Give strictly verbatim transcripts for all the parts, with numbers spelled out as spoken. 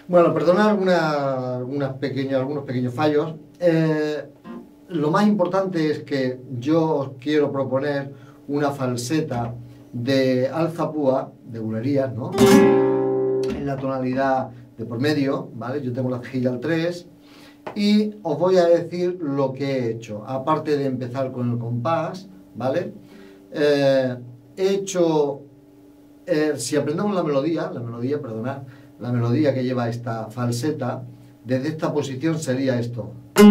Bueno, perdonad alguna- algunas pequeñas, algunos pequeños fallos. Eh, lo más importante es que yo os quiero proponer una falseta de alzapúa, de bulerías, ¿no? En la tonalidad de por medio, ¿vale? Yo tengo la cejilla al tres y os voy a decir lo que he hecho. Aparte de empezar con el compás, ¿vale? Eh, he hecho, eh, si aprendemos la melodía, la melodía, perdonad, la melodía que lleva esta falseta, desde esta posición sería esto.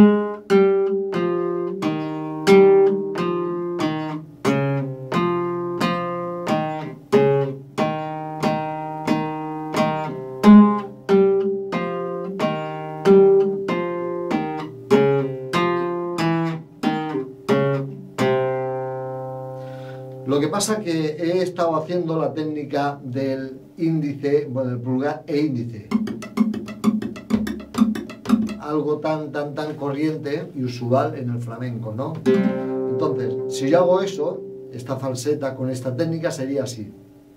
Lo que pasa es que he estado haciendo la técnica del índice, bueno, del pulgar e índice. Algo tan, tan, tan corriente y usual en el flamenco, ¿no? Entonces, si yo hago eso, esta falseta con esta técnica sería así.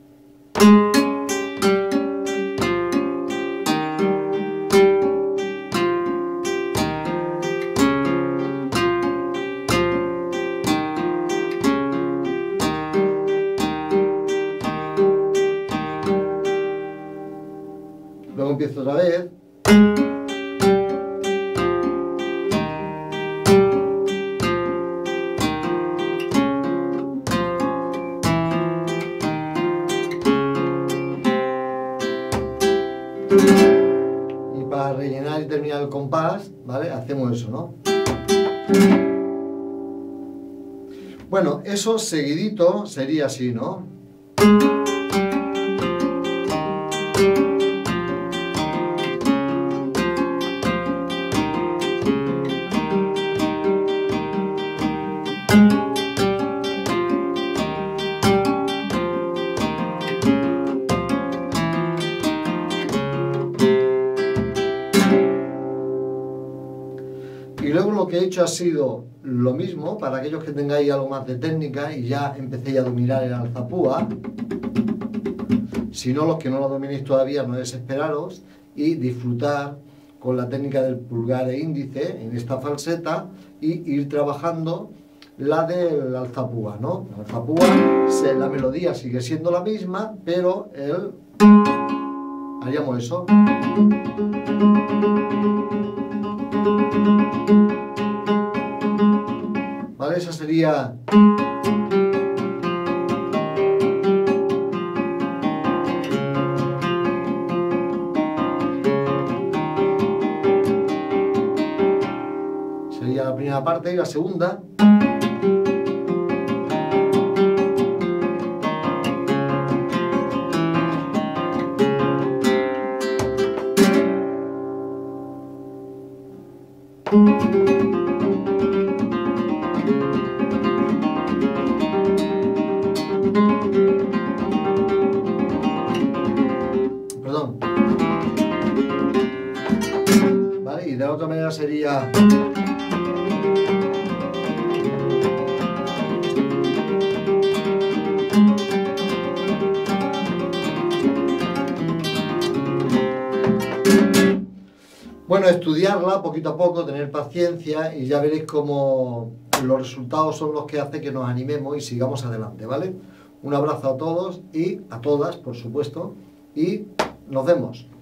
Luego empiezo otra vez. Y para rellenar y terminar el compás, ¿vale? Hacemos eso, ¿no? Bueno, eso seguidito sería así, ¿no? Y luego lo que he hecho ha sido lo mismo, para aquellos que tengáis algo más de técnica y ya empecéis a dominar el alzapúa. Si no, los que no lo dominéis todavía, no desesperaros y disfrutar con la técnica del pulgar e índice en esta falseta y ir trabajando la del alzapúa, ¿no? La alzapúa, la melodía sigue siendo la misma, pero el... haríamos eso. ¿Vale? Esa sería... sería la primera parte y la segunda. Perdón. ¿Vale? Y de la otra manera sería... Bueno, estudiarla poquito a poco, tener paciencia y ya veréis cómo los resultados son los que hacen que nos animemos y sigamos adelante, ¿vale? Un abrazo a todos y a todas, por supuesto, y nos vemos.